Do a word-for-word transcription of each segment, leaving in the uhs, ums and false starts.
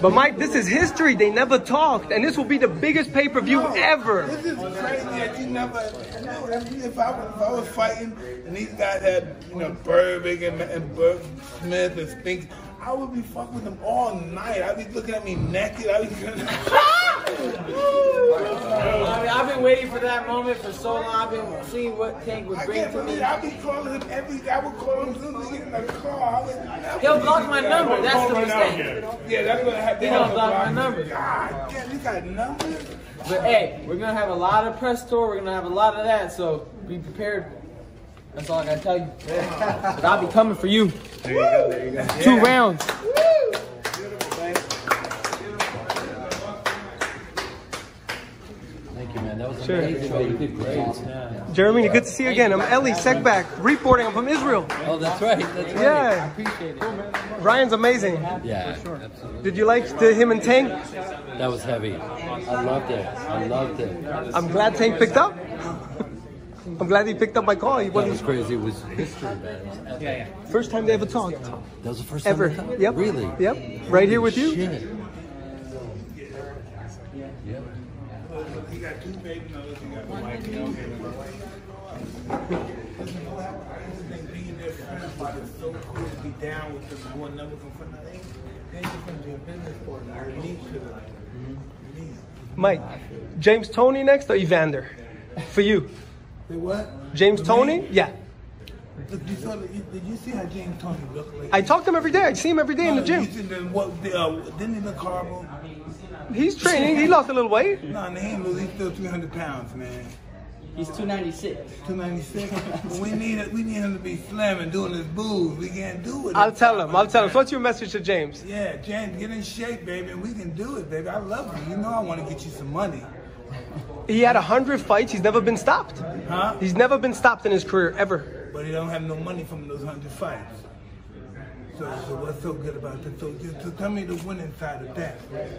But Mike, this is history. They never talked, and this will be the biggest pay-per-view no, ever. This is crazy that you never. No, if I was, if I was fighting and these guys had, you know, Burbick and, and Burke Smith and Spinks, I would be fucking with them all night. I'd be looking at me naked. I'd be. I mean, I've been waiting for that moment for so long. I've been seeing what Tank would bring to me. I'd be calling him every. I would call him as soon as he get in the car. Would, He'll block my number. That's the mistake. Yeah, that's gonna have to. He don't block my number. God damn, you got numbers. But hey, we're gonna have a lot of press tour. We're gonna have a lot of that. So be prepared. That's all I gotta tell you. But I'll be coming for you. There you go. There you go. Two Yeah. rounds. That was sure. amazing. You did great. Yeah. Jeremy, good to see you again. I'm Elie Seckbach, reporting. I'm from Israel. Oh, that's right. That's right. Yeah. I appreciate it. Ryan's amazing. Yeah, absolutely. Did you like the, him and Tank? That was heavy. I loved it. I loved it. I'm glad Tank picked up. I'm glad he picked up my call. He That was crazy. It was history, man. It was epic. Yeah, yeah. First time they ever talked. That was the first time Ever. they talked? Yep. Really? Yep. Right here with you. Shit. Yep. He got two baby numbers. He got the wife. Being their friends, but it's so cool to be down with them. One number from front of them. Then you're going to be a business partner. You're unique to them. Mike, James Toney next or Evander? For you. Say what? James For Toney? me? Yeah. Look, you saw the, you, did you see how James Toney looked like? I talk to him every day. I see him every day in the You gym. see the, what, the, uh, didn't he look horrible? He's training. He lost a little weight. No, he ain't lose. He's still three hundred pounds, man. He's two ninety-six. two ninety-six. we need it. We need him to be slim and doing his moves. We can't do it. I'll tell him. I'll tell him. So what's your message to James? Yeah, James, get in shape, baby. We can do it, baby. I love you. You know I want to get you some money. He had one hundred fights. He's never been stopped. Huh? He's never been stopped in his career, ever. But he don't have no money from those one hundred fights. So, so what's so good about that? So, so tell me the winning side of that.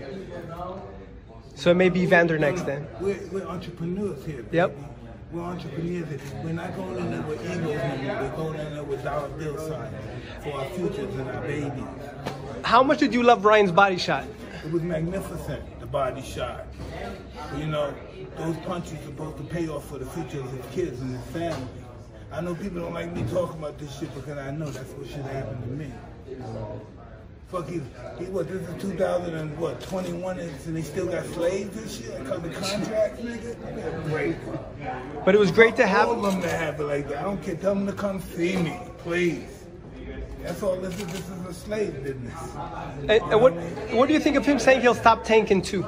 So it may be Evander next No, no. then. We're, we're entrepreneurs here, baby. Yep. We're entrepreneurs here. We're not going in there with egos anymore. We're going in there with dollar bill signs for our futures and our babies. How much did you love Ryan's body shot? It was magnificent, the body shot. You know, those punches are supposed to pay off for the future of his kids and his family. I know people don't like me talking about this shit because I know that's what should happen to me. Fuck, he, he what, this is two thousand and what, twenty-one, and they still got slaves and shit because of contracts, nigga? They're great. But it was great to have All of them that have it like that. I don't care, tell them to come see me, please. That's all this is, this is a slave business. And, and what, what do you think of him saying he'll stop tanking too?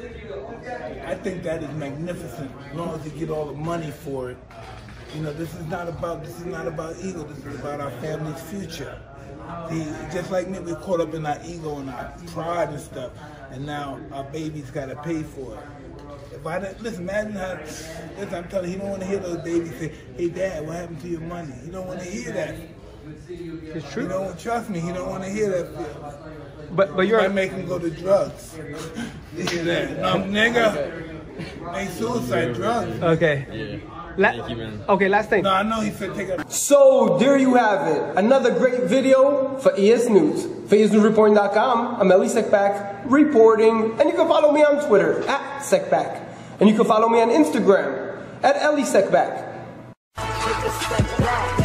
I think that is magnificent, as long as you get all the money for it. You know, this is not about, this is not about ego, this is about our family's future. See, just like me, we're caught up in our ego and our pride and stuff, and now our baby's got to pay for it. If I didn't, listen, imagine how, listen, I'm telling you, he don't want to hear those babies say, hey dad, what happened to your money? He don't want to hear that. It's true. He don't, trust me, he don't want to hear that. But but you're I make him go to drugs. You hear that? Um, nigga, make suicide drugs. okay. Yeah. La Thank you, man. Okay, last thing. No, I know he said take a... So there you have it. Another great video for EsNews. For E S News Reporting dot com, I'm Elie Seckbach reporting. And you can follow me on Twitter, at Seckbach. And you can follow me on Instagram, at Elie Seckbach.